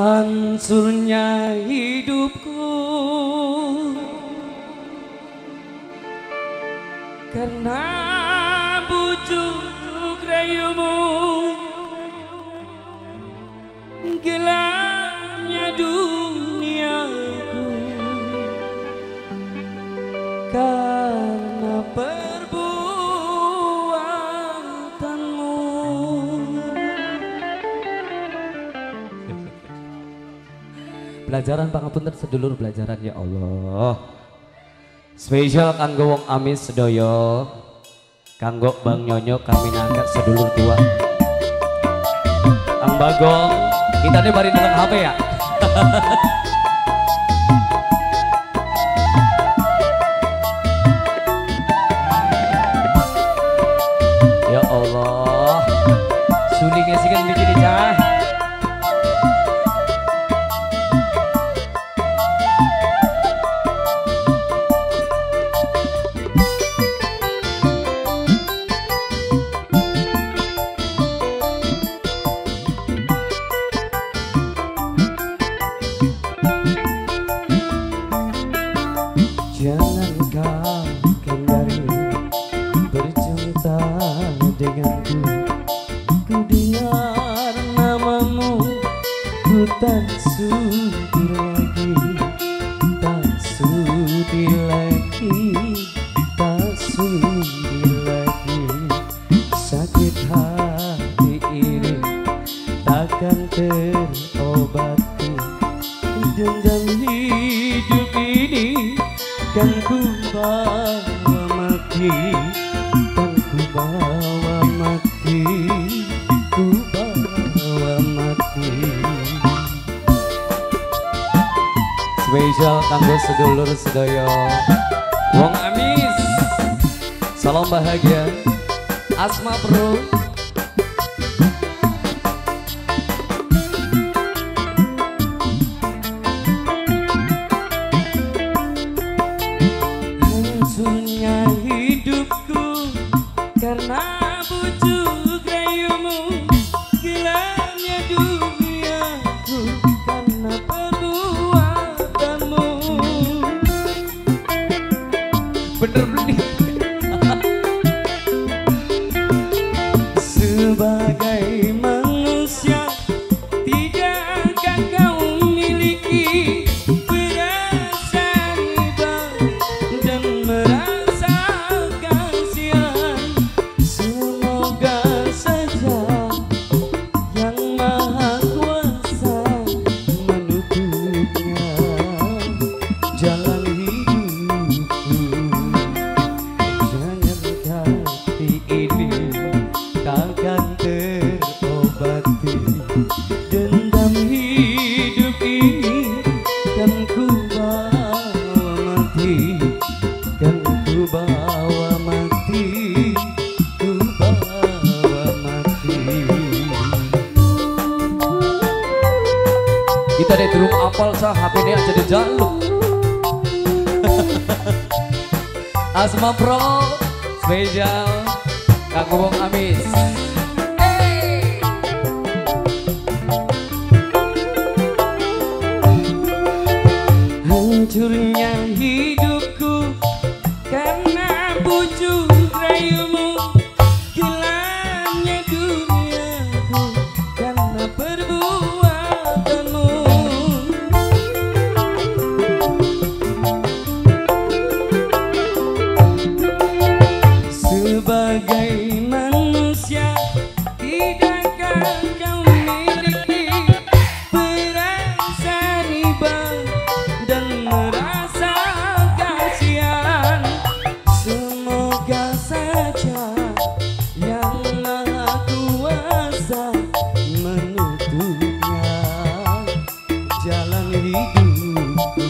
Hancurnya hidupku karena bujuk rayumu, gelapnya duniaku karena perbuatanmu. Pelajaran pangapunten sedulur, pelajaran ya Allah. Spesial kanggo wong amis sedoyo, kanggo Bang Nyonyo kami nangkat sedulur tua. Kang Bagong, kita nih bari nang HP ya. Ya Allah, sulingnya sih kan bikin cah. Jangan kau kembali bercinta denganku. Ku dengar namamu, ku tak sudi lagi, tak sudi lagi, tak sudi lagi. Sakit hati ini takkan terobati, dendam hidup ini kan ku bawa mati, kan ku bawa mati, ku bawa mati. Spesial kanggo sedulur sedaya wong amis, salam bahagia Asma Bro. Hancurnya hidupku karena bujuk rayumu, gelapnya duniaku karena perbuatanmu. Bener-bener sebagai manusia tidakkah kau miliki perasaan iba dan merasa kasihan? Semoga saja yang maha kuasa menutupnya jalan hidupku. Jangan hati ini takkan terobati, dendam hidup ini kan ku bawa mati, kan ku bawa mati, ku bawa mati. Kita deh turun apal sah HP ini aja dijaluk. Asma Pro spesial kanggo wong amis. Hancurnya hidupku karena bujuk rayumu, gelapnya duniaku karena perbuatanmu. Sebagai manusia tidakkah kau miliki perasaan iba dan merasa kasihan? Semoga saja yang maha kuasa menutupnya jalan hidupku.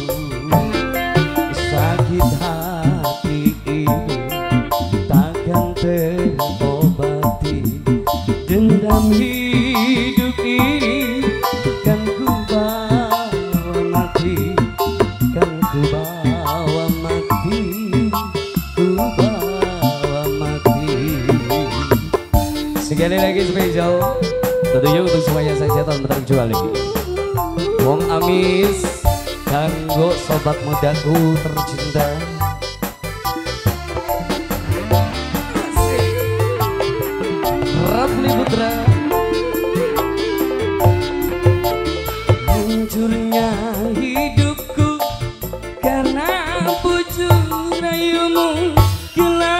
Sakit hati ini takkan terobati, dendam hidup ini kan ku bawa mati, kan ku bawa mati, ku bawa mati. Sekali lagi spesial tentunya untuk semuanya saya setan terjual lagi. Wong amis kanggo sobat mudaku tercinta. Rafli Putra. Hancurnya hidupku karena pucuk rayumu.